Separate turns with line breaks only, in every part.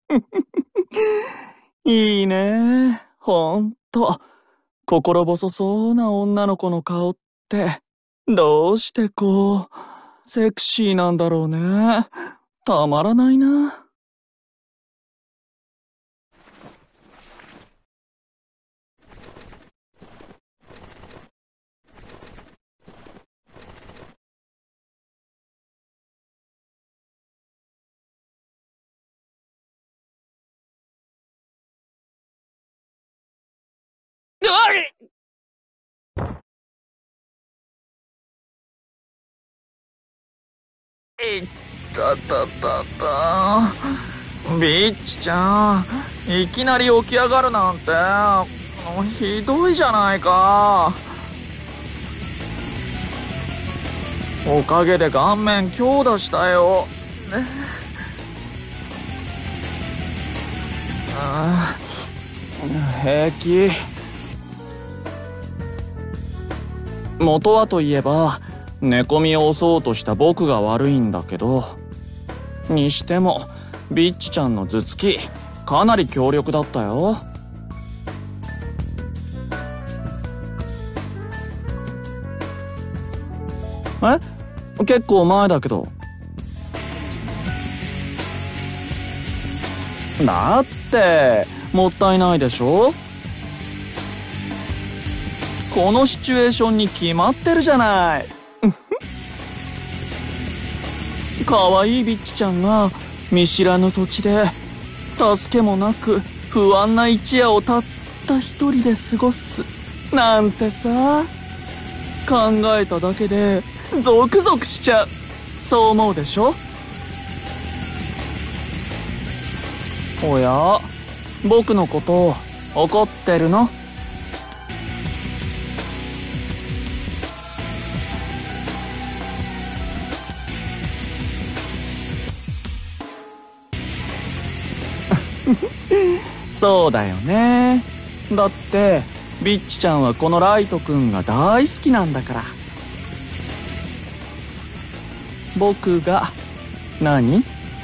いいね。ほんと。心細そうな女の子の顔って、どうしてセクシーなんだろうね。たまらないな。うわっいったたたた。ビッチちゃん、いきなり起き上がるなんて、ひどいじゃないか。おかげで顔面強打したよ。ああ、平気。元はといえば、寝込みを押そうとした僕が悪いんだけど。にしても、ビッチちゃんの頭突き、かなり強力だったよ。結構前だけど。だって、もったいないでしょ？このシチュエーションに決まってるじゃない。かわいいビッチちゃんが見知らぬ土地で助けもなく不安な一夜をたった一人で過ごすなんてさ、考えただけでゾクゾクしちゃう。そう思うでしょ？おや、僕のこと怒ってるの？そうだよね。だってビッチちゃんはこのライトくんが大好きなんだから。僕が何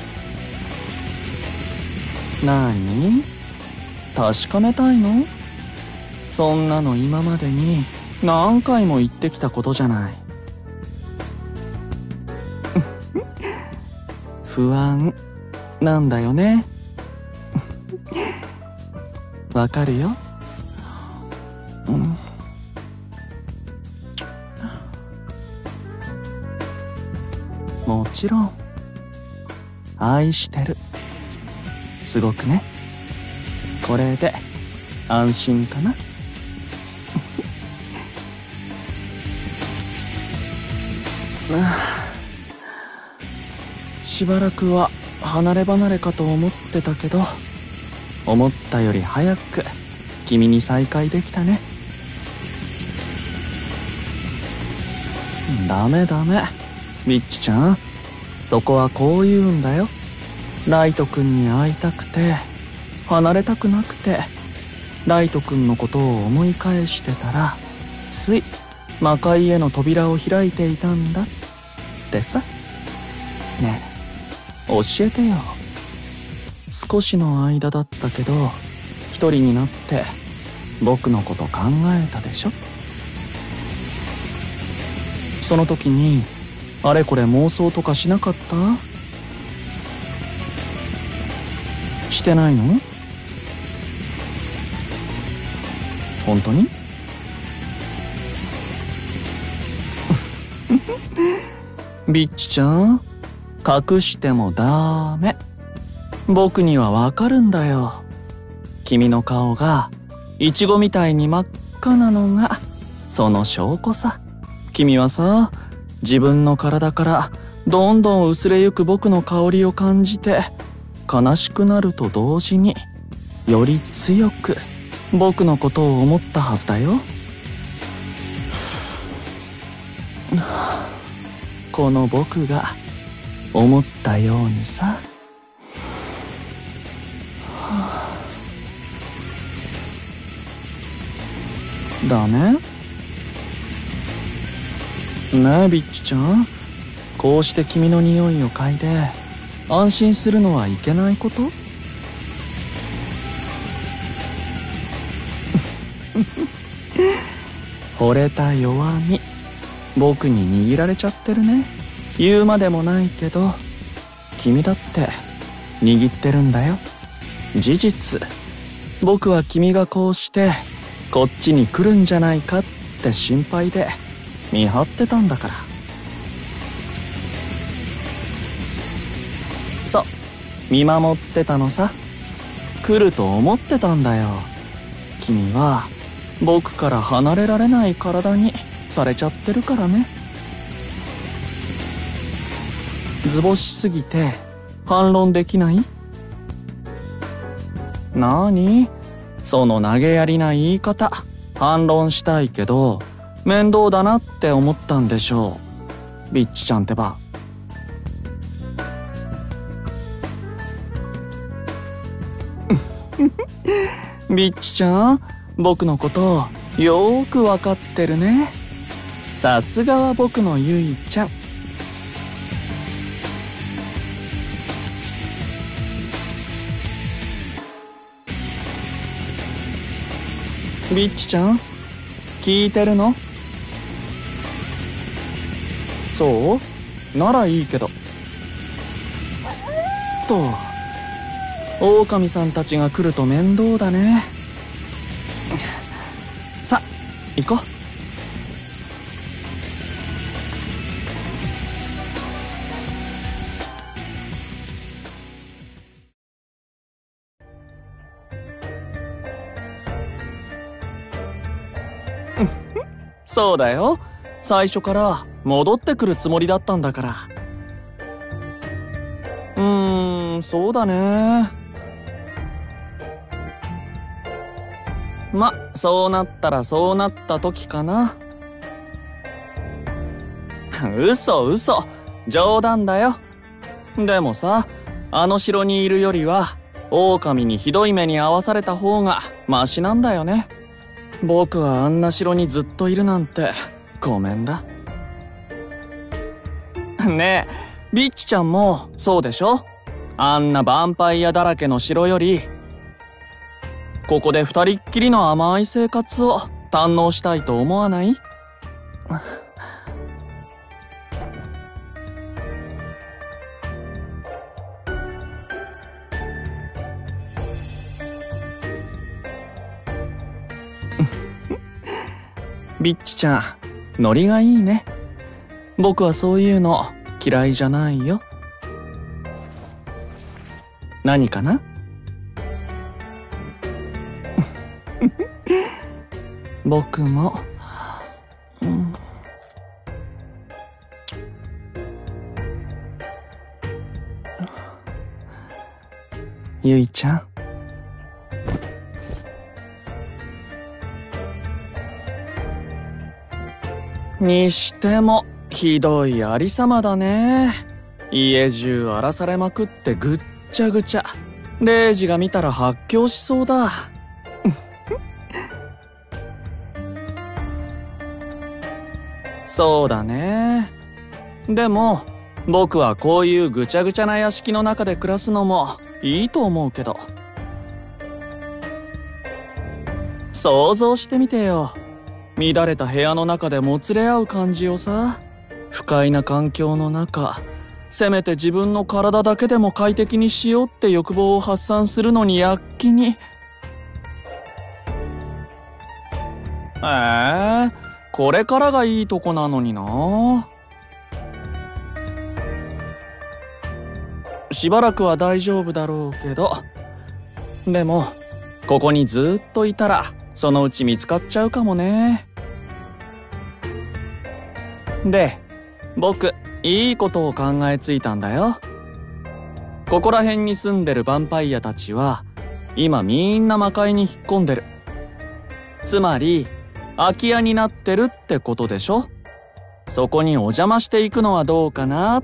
確かめたいの？そんなの今までに何回も言ってきたことじゃない。不安なんだよね。わかるよ。もちろん愛してる。すごくね。これで安心かな。しばらくは離れ離れかと思ってたけど、思ったより早く君に再会できたね。ダメビッチちゃん、そこはこう言うんだよ。ライトくんに会いたくて離れたくなくて、ライトくんのことを思い返してたらつい魔界への扉を開いていたんだってさ。ねえ、教えてよ。少しの間だったけど一人になって僕のこと考えたでしょ？その時にあれこれ妄想とかしなかった？してないの？本当に？ビッチちゃん、隠してもダメ。僕にはわかるんだよ。君の顔がイチゴみたいに真っ赤なのがその証拠さ。君はさ、自分の体からどんどん薄れゆく僕の香りを感じて悲しくなると同時により強く僕のことを思ったはずだよ。この僕が思ったようにさ。ダメ？ねえビッチちゃん、こうして君の匂いを嗅いで安心するのはいけないこと？ 惚れた弱み、僕に握られちゃってるね。言うまでもないけど、君だって握ってるんだよ。事実、僕は君がこうしてこっちに来るんじゃないかって心配で見張ってたんだから。そう、見守ってたのさ。来ると思ってたんだよ。君は僕から離れられない体にされちゃってるからね。図星すぎて反論できない？なーに？その投げやりな言い方。反論したいけど面倒だなって思ったんでしょう。ビッチちゃんってば。ビッチちゃん、僕のことよーくわかってるね。さすがは僕のゆいちゃん。ビッチちゃん、聞いてるの？そうならいいけど。狼さんたちが来ると面倒だね。さ、行こう。そうだよ。最初から戻ってくるつもりだったんだから。そうだね。ま、そうなったらそうなった時かな。嘘、冗談だよ。でもさ、あの城にいるよりは狼にひどい目に遭わされた方がマシなんだよね。僕はあんな城にずっといるなんてごめんだ。ねえ、ビッチちゃんもそうでしょ？あんなヴァンパイアだらけの城よりここで二人っきりの甘い生活を堪能したいと思わない？ビッチちゃん、ノリがいいね。僕はそういうの嫌いじゃないよ。何かな？僕も、ゆいちゃん。にしてもひどいありさまだね。家中荒らされまくってぐっちゃぐちゃ。レイジが見たら発狂しそうだ。そうだね。でも僕はこういうぐちゃぐちゃな屋敷の中で暮らすのもいいと思うけど。想像してみてよ。乱れた部屋の中でもつれ合う感じをさ。不快な環境の中、せめて自分の体だけでも快適にしようって欲望を発散するのに躍起に。これからがいいとこなのにな。しばらくは大丈夫だろうけど、でもここにずっといたらそのうち見つかっちゃうかもね。で、僕いいことを考えついたんだよ。ここら辺に住んでるヴァンパイアたちは今みんな魔界に引っ込んでる。つまり空き家になってるってことでしょ。そこにお邪魔していくのはどうかなって。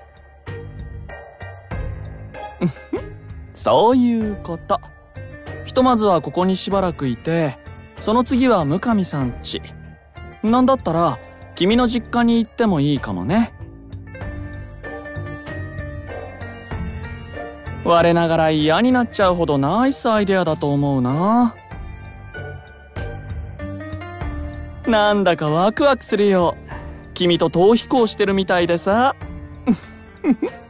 そういうこと。ひとまずはここにしばらくいて、その次は向上さん家。なんだったら君の実家に行ってもいいかもね。我ながら嫌になっちゃうほどナイスアイデアだと思うな。 なんだかワクワクするよ。君と逃避行してるみたいでさ。